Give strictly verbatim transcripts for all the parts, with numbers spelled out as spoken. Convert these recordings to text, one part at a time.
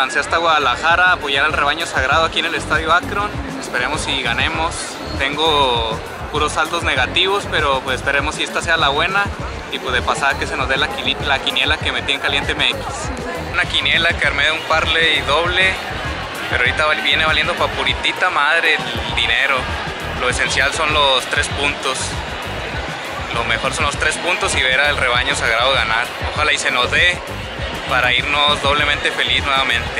lancé hasta Guadalajara a apoyar al rebaño sagrado aquí en el Estadio Akron. Esperemos si ganemos. Tengo puros saldos negativos, pero pues esperemos si esta sea la buena y pues de pasada que se nos dé la, la quiniela que metí en Caliente M X. Una quiniela que armé de un parlay doble, pero ahorita viene valiendo pa' puritita madre el dinero. Lo esencial son los tres puntos. Lo mejor son los tres puntos y ver al rebaño sagrado ganar. Ojalá y se nos dé para irnos doblemente feliz nuevamente.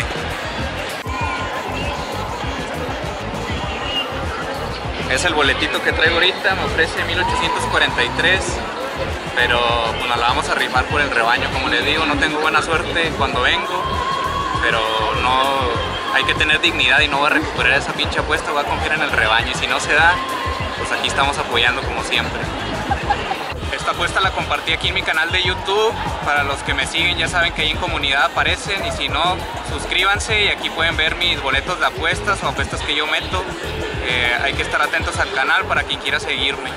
Es el boletito que traigo ahorita, me ofrece mil ochocientos cuarenta y tres, pero pues nos la vamos a rifar por el rebaño. Como les digo, no tengo buena suerte cuando vengo, pero no, hay que tener dignidad y no voy a recuperar esa pinche apuesta, voy a confiar en el rebaño y si no se da, pues aquí estamos apoyando como siempre. Esta apuesta la compartí aquí en mi canal de YouTube. Para los que me siguen ya saben que ahí en comunidad aparecen, y si no, suscríbanse y aquí pueden ver mis boletos de apuestas o apuestas que yo meto. Eh, hay que estar atentos al canal para quien quiera seguirme.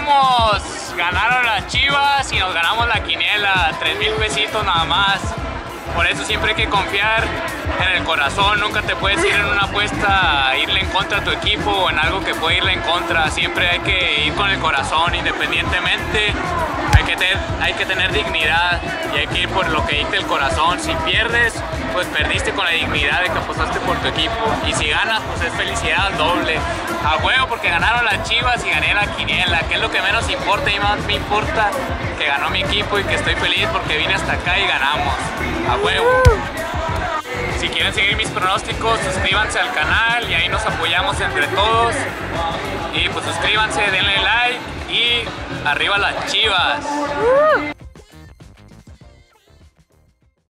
ganamos, ganaron las Chivas y nos ganamos la quiniela, tres mil pesitos nada más. Por eso siempre hay que confiar en el corazón, nunca te puedes ir en una apuesta a irle en contra a tu equipo o en algo que puede irle en contra, siempre hay que ir con el corazón independientemente, hay que, tener, hay que tener dignidad y hay que ir por lo que dicte el corazón. Si pierdes, pues perdiste con la dignidad de que apostaste por tu equipo, y si ganas, pues es felicidad doble, a huevo, porque ganaron las Chivas y gané la quiniela, que es lo que menos importa, y más me importa que ganó mi equipo y que estoy feliz porque vine hasta acá y ganamos, a huevo. Si quieren seguir mis pronósticos, suscríbanse al canal y ahí nos apoyamos entre todos. Y pues suscríbanse, denle like y arriba las Chivas.